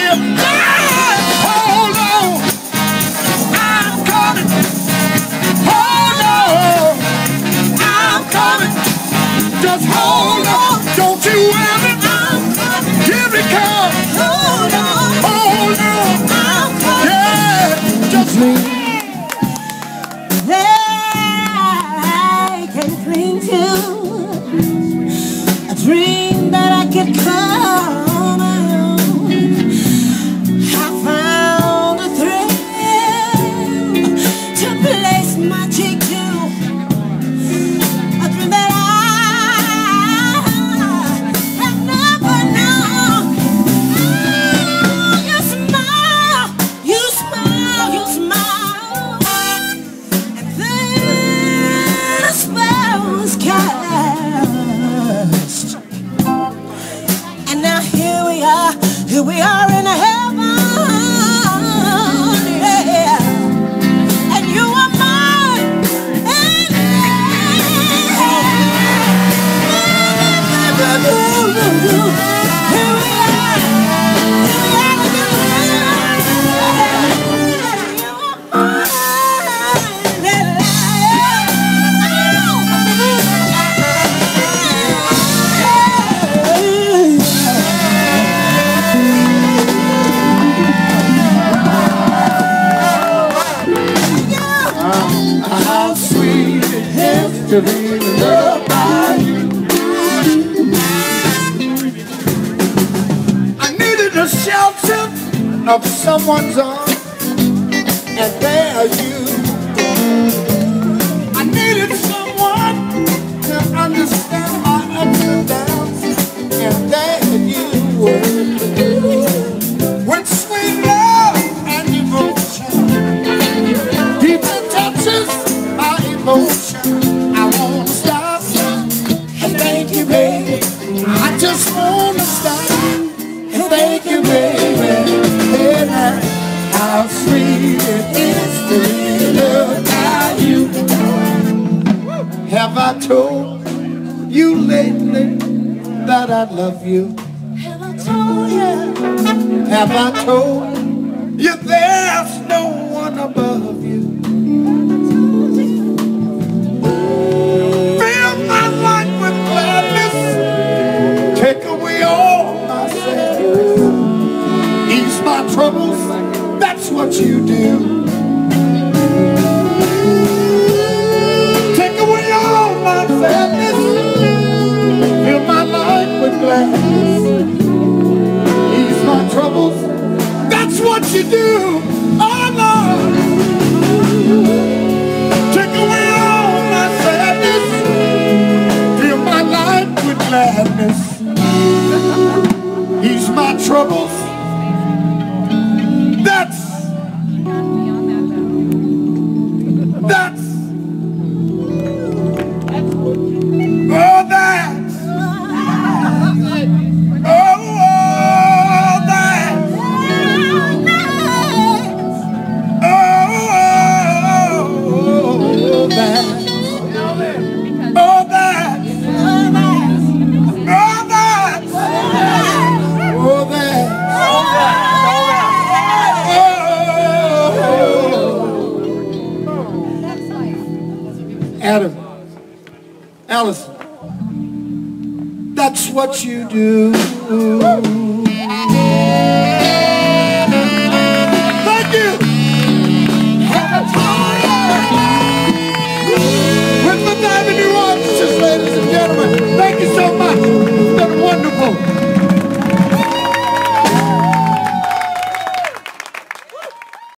Hold on, I'm coming. Hold on, I'm coming. Just hold on, don't you ever. Here it comes. Hold on, I'm coming. Yeah, just me. I can cling to a dream that I could call my own. I found a thrill to place my cheek to, a dream that I have never known. You smile, you smile, you smile, and then a spell was cast. And now here we are in heaven, yeah. And you are mine, and here we are, How sweet it is to be loved by you. I needed the shelter of someone's arms, and there you. I needed someone to understand my ups and downs, and there you were. With sweet love and devotion, deeply touches my emotion. I won't stop and thank you, baby. I just wanna stop and thank you, baby. And how sweet it is to be loved by you. Have I told you lately that I love you? have I told you? Have I told you there's no one above you? Fill my life with gladness, take away all my sadness, ease my troubles, that's what you do. Take away all my sadness, fill my life with gladness, ease my troubles, that's what you do. Oh Lord, take away all my sadness, fill my life with gladness, ease my troubles, that's oh that's Adam, Allison, that's what you do. Thank you. With the diamond new arches, ladies and gentlemen, thank you so much.